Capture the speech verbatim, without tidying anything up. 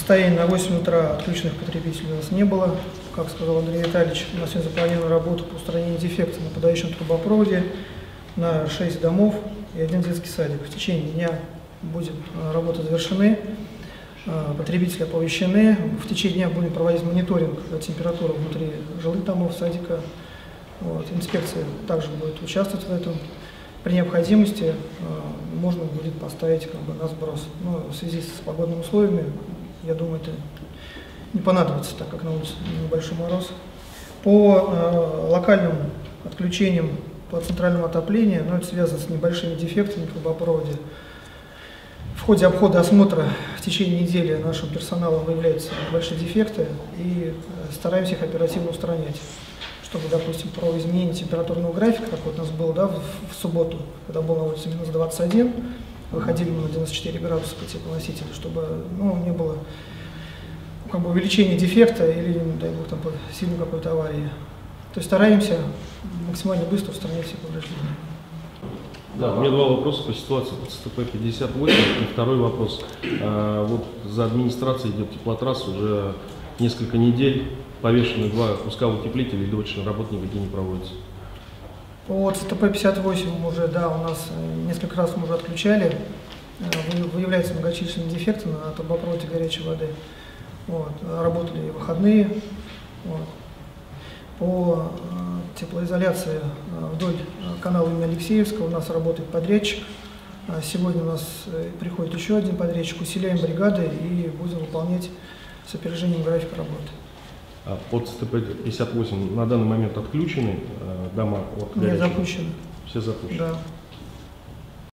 состоянии на восемь утра отключенных потребителей у нас не было. Как сказал Андрей Витальевич, у нас сегодня запланирована работа по устранению дефекта на подающем трубопроводе на шесть домов и один детский садик. В течение дня будет работа завершены, потребители оповещены. В течение дня будем проводить мониторинг температуры внутри жилых домов, садика. Вот. Инспекция также будет участвовать в этом. При необходимости э, можно будет поставить как бы, на сброс. Но в связи с погодными условиями, я думаю, это не понадобится, так как на улице небольшой мороз. По э, локальным отключениям по центральному отоплению, но это связано с небольшими дефектами в трубопроводе. В ходе обхода осмотра в течение недели нашим персоналом выявляются небольшие дефекты и стараемся их оперативно устранять. Чтобы, допустим, про изменение температурного графика, как вот у нас было да, в, в субботу, когда был на улице минус двадцать один, выходили мы на девяносто четыре градуса по теплоносителю, чтобы ну, не было как бы, увеличения дефекта или, не дай бог, там, сильной какой-то аварии. То есть стараемся максимально быстро устранять все повреждения. Да, у меня два вопроса по ситуации по ЦТП пятьдесят восемь. И второй вопрос. А, вот за администрацией идет теплотрасс уже несколько недель. Повешены два куска утеплителей, дочные работы никакие не проводятся. По ЦТП пятьдесят восемь уже, да, у нас несколько раз мы уже отключали. Выявляются многочисленные дефекты на трубопроводе горячей воды. Вот. Работали и выходные. Вот. По теплоизоляции вдоль канала имени Алексеевского у нас работает подрядчик. Сегодня у нас приходит еще один подрядчик. Усиляем бригады и будем выполнять с опережением графика работы. А под ЦТП пятьдесят восемь на данный момент отключены дома? Нет, запущены. Все запущены? Да.